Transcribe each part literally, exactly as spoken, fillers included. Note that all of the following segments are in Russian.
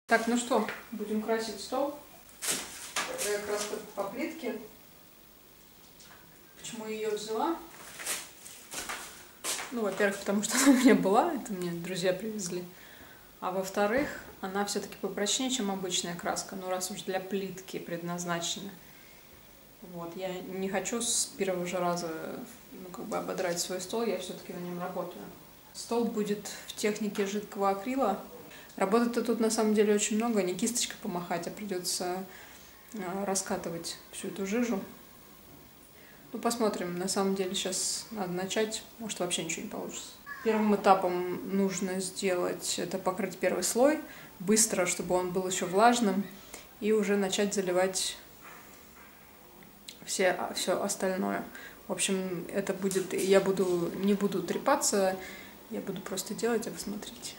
Так, ну что, будем красить стол. Такая краска по плитке. Почему я ее взяла? Ну, во-первых, потому что она у меня была, это мне друзья привезли. А во-вторых, она все-таки попрочнее, чем обычная краска. Ну, раз уж для плитки предназначена. Вот, я не хочу с первого же раза, ну, как бы ободрать свой стол, я все-таки на нем работаю. Стол будет в технике жидкого акрила. Работы-то тут на самом деле очень много, не кисточкой помахать, а придется раскатывать всю эту жижу. Ну, посмотрим. На самом деле сейчас надо начать, может вообще ничего не получится. Первым этапом нужно сделать, это покрыть первый слой, быстро, чтобы он был еще влажным, и уже начать заливать все, все остальное. В общем, это будет, я буду, не буду трепаться, я буду просто делать, а вы смотрите.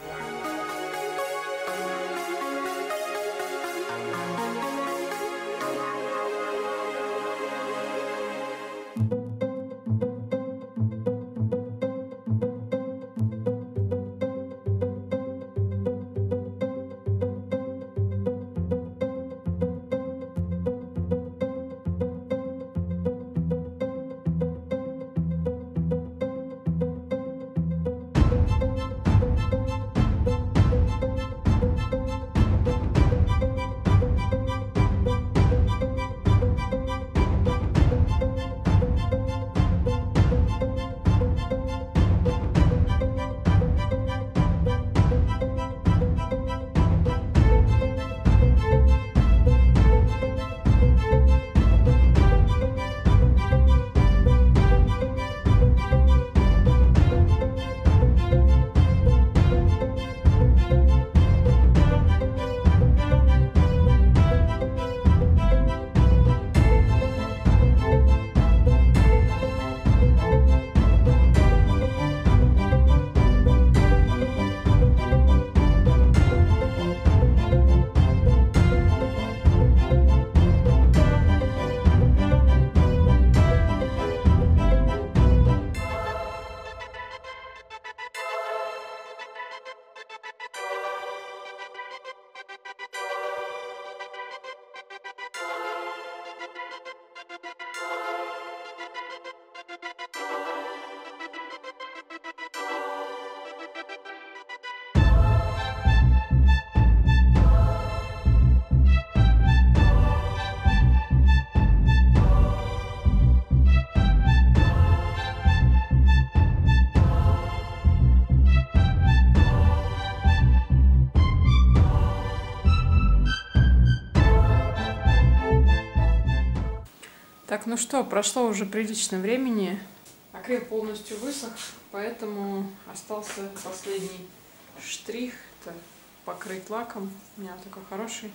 Так, ну что, прошло уже прилично времени. Акрил полностью высох, поэтому остался последний штрих. Это покрыть лаком. У меня такой хороший,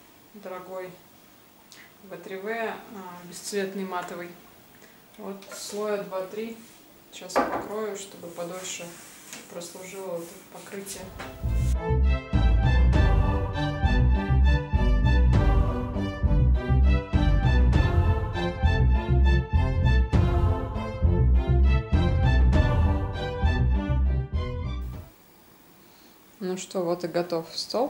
дорогой вэ три вэ, бесцветный матовый. Вот слоя два-три. Сейчас я покрою, чтобы подольше прослужило это покрытие. Ну что, вот и готов стол.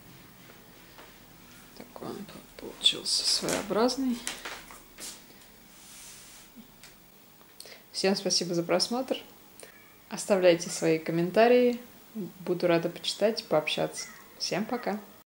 Такой он получился своеобразный. Всем спасибо за просмотр. Оставляйте свои комментарии. Буду рада почитать и пообщаться. Всем пока!